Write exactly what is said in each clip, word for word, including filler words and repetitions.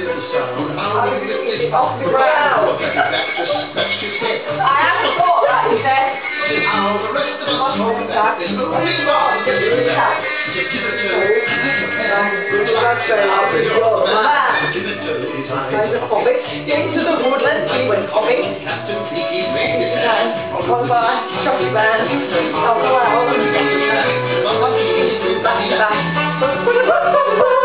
Off the ground. I haven't thought that, you said. The rest of us hope that there's no way wrong. Just give it to her. Just give it to her. Into the woodland, he went comic. Captain Beaky made his hand. One by chocolate man. Oh wow. Back to back.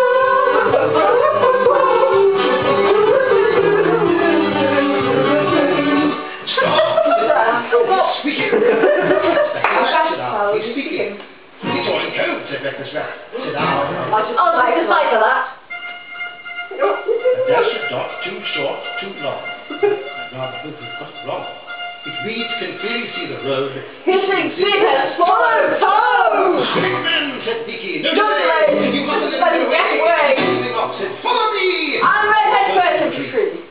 Speaking. He's speaking. He's going home, said Breakfast Rat. Sit down. I just like the sight of that. A dash of dot, too short, too long. I'd rather hope you've got it wrong. If reeds can clearly see the road. Hissing sin has swallowed toes! Big man, said Beaky. No delay! You must Let him get away! Said, follow me! I'm redhead first infantry.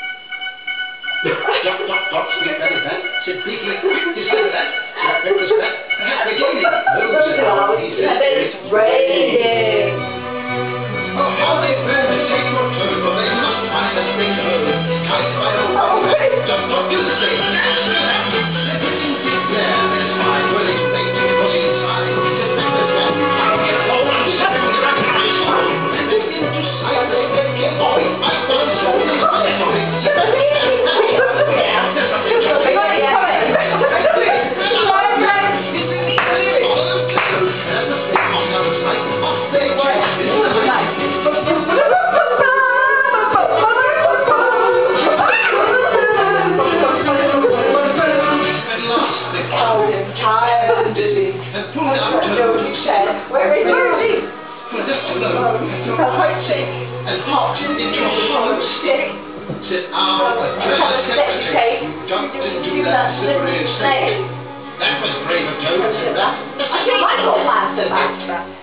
Dot, dot, dot, speak that is that. Said Beaky, is that that? Said Breakfast Rat. Perhaps beginning. No, said I. He said, it's raining. Oh, how they burn to take your turn, but they must find a spring to hold. Kite by the way, just not do the same. Everything big there, there's my willing mate, was inside. I'll get home and settle the rabbit. And begin to sight the get boy. My bones hold his Where is he? For left alone, He felt quite sick. and popped into a hollow stick. Said, ah, but just a secretary, you jumped into that slippery snake. That was brave of Toad, said that. I think I got last of that.